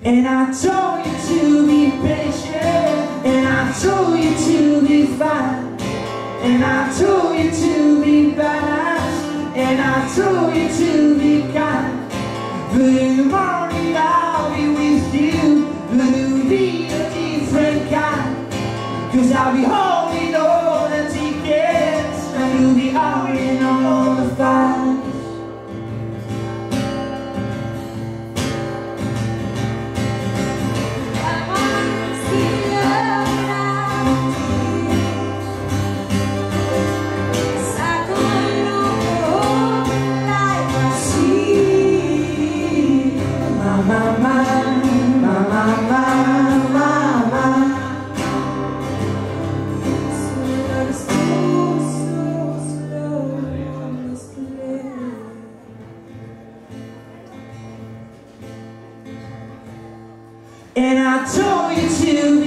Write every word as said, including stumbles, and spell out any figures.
And I told you to be patient, and I told you to be fine, and I told you to be balanced, and I told you to be kind. But in the morning I'll be with you, but it'll be a different kind. Cause I'll be holding all the tickets, and you'll be holding all the fires. And I told you to